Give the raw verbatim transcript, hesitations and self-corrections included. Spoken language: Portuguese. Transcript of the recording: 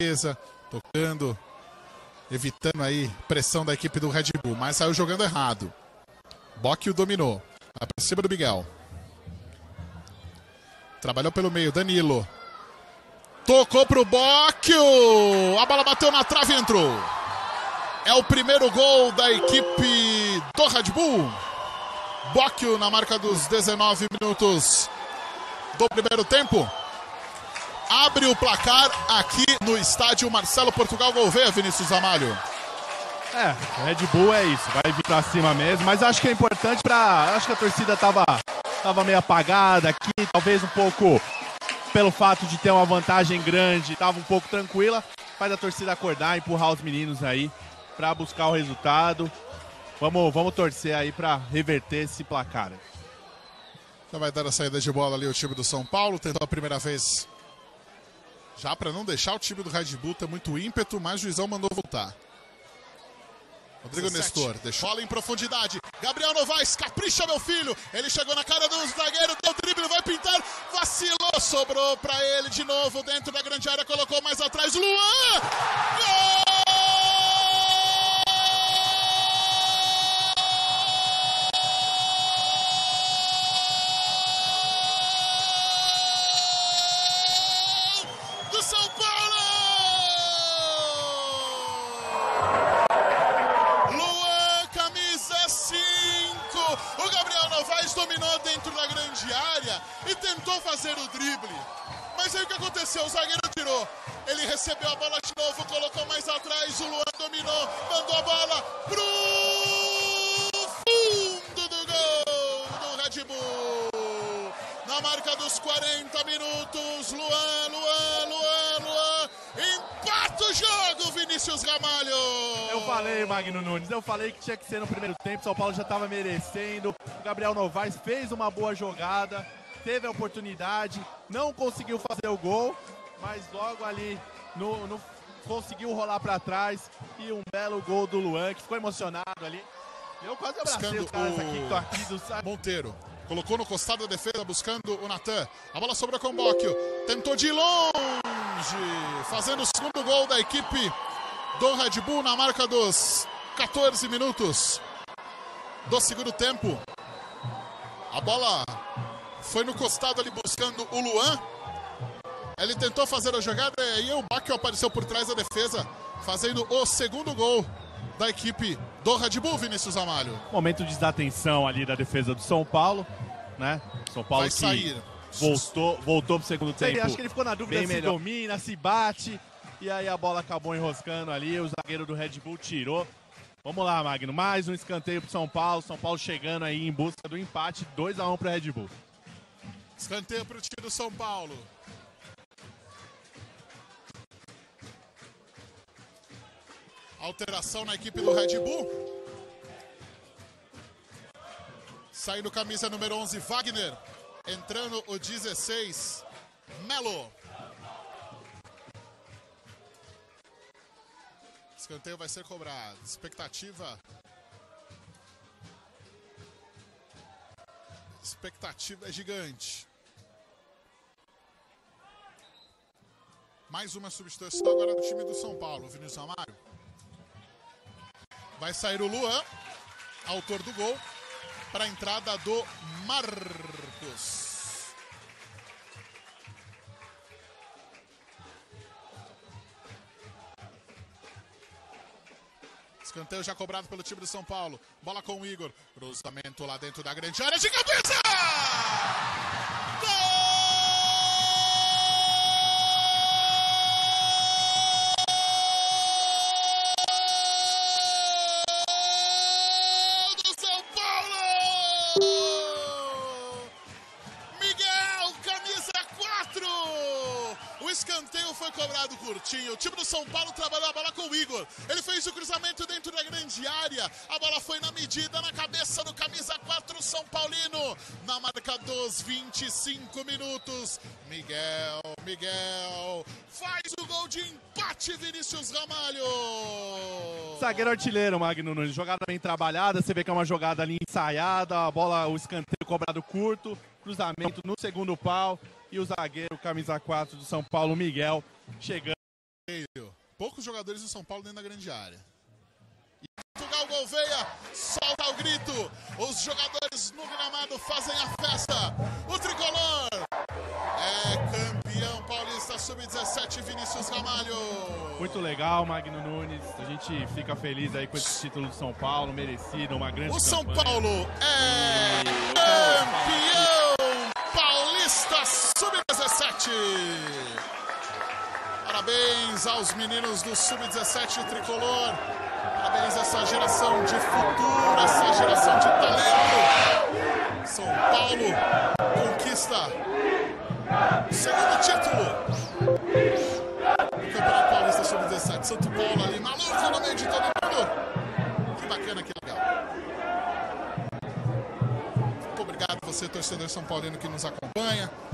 defesa, tocando, evitando aí pressão da equipe do Red Bull, mas saiu jogando errado. Bocchio dominou, vai pra cima do Miguel. Trabalhou pelo meio, Danilo. Tocou pro Bocchio, a bola bateu na trave e entrou. É o primeiro gol da equipe do Red Bull. Bocchio na marca dos dezenove minutos do primeiro tempo. Abre o placar aqui no estádio Marcelo Portugal Gouveia, Vinícius Amalho. É, o Red Bull é isso, vai vir pra cima mesmo, mas acho que é importante pra... Acho que a torcida tava, tava meio apagada aqui, talvez um pouco pelo fato de ter uma vantagem grande, tava um pouco tranquila, faz a torcida acordar, empurrar os meninos aí pra buscar o resultado. Vamos, vamos torcer aí pra reverter esse placar. Já vai dar a saída de bola ali o time do São Paulo, tentou a primeira vez já para não deixar o time do Red Bull ter muito ímpeto, mas o juizão mandou voltar. Rodrigo dezessete. Nestor, deixou bola em profundidade. Gabriel Novaes, capricha meu filho. Ele chegou na cara do zagueiro, deu drible, vai pintar. Vacilou, sobrou para ele de novo dentro da grande área, colocou mais atrás. Luan! Gol! Dominou dentro da grande área e tentou fazer o drible, mas aí o que aconteceu? O zagueiro tirou, ele recebeu a bola de novo, colocou mais atrás, o Luan dominou, mandou a bola pro fundo do gol do Red Bull, na marca dos quarenta minutos. Luan, Luan, Luan, Luan, empata o jogo, Vinícius Ramalho. Eu falei, Magno Nunes, eu falei que tinha que ser no primeiro tempo, São Paulo já estava merecendo. O Gabriel Novaes fez uma boa jogada, teve a oportunidade, não conseguiu fazer o gol, mas logo ali no, no, conseguiu rolar para trás e um belo gol do Luan, que ficou emocionado ali. Eu quase abracei buscando os caras o... aqui que estão aqui do... Monteiro colocou no costado da defesa, buscando o Natan. A bola sobrou com o Bocchio, tentou de longe, fazendo o segundo gol da equipe do Red Bull na marca dos quatorze minutos do segundo tempo. A bola foi no costado ali buscando o Luan. Ele tentou fazer a jogada e aí o Bocchio apareceu por trás da defesa, fazendo o segundo gol da equipe do Red Bull, Vinícius Amalho. Momento de desatenção ali da defesa do São Paulo, né? São Paulo vai que sair. voltou, voltou pro segundo tempo. Ele, acho que ele ficou na dúvida se melhor. domina, se bate. E aí a bola acabou enroscando ali, o zagueiro do Red Bull tirou. Vamos lá, Magno, mais um escanteio pro São Paulo. São Paulo chegando aí em busca do empate, dois a um pro Red Bull. Escanteio pro time do São Paulo. Alteração na equipe do Red Bull. Saindo camisa número onze, Wagner. Entrando o dezesseis, Melo. Escanteio vai ser cobrado. Expectativa. Expectativa é gigante. Mais uma substituição agora do time do São Paulo, Vinícius Amário. Vai sair o Luan, autor do gol, para a entrada do Marcos. Escanteio já cobrado pelo time do São Paulo. Bola com o Igor. Cruzamento lá dentro da grande área de cabeça! Gol! Do São Paulo! Miguel, camisa quatro! O escanteio foi cobrado curtinho. O time do São Paulo trabalhou a bola com o Igor. Ele fez o cruzamento dentro da grande área. A bola foi na medida, na cabeça do camisa quatro São Paulino. Na marca dos vinte e cinco minutos. Miguel, Miguel faz o gol de empate, Vinícius Ramalho. Zagueiro artilheiro, Magno Nunes. Jogada bem trabalhada. Você vê que é uma jogada ali ensaiada. A bola, o escanteio cobrado curto. Cruzamento no segundo pau. E o zagueiro, camisa quatro do São Paulo, Miguel, chegando. poucos jogadores do São Paulo dentro da grande área. E Portugal Gouveia solta o grito. Os jogadores no gramado fazem a festa. O tricolor é campeão paulista sub dezessete, Vinícius Ramalho. Muito legal, Magno Nunes. A gente fica feliz aí com esse título do São Paulo, merecido, uma grande O São campanha. Paulo é campeão paulista sub dezessete. Parabéns aos meninos do sub dezessete tricolor. Parabéns a essa geração de futuro, essa geração de talento. São Paulo conquista o segundo título do Campeonato Paulista sub dezessete. Santo Paulo ali, maluco no meio de todo mundo. Que bacana, que legal. Muito obrigado você, torcedor são paulino, que nos acompanha.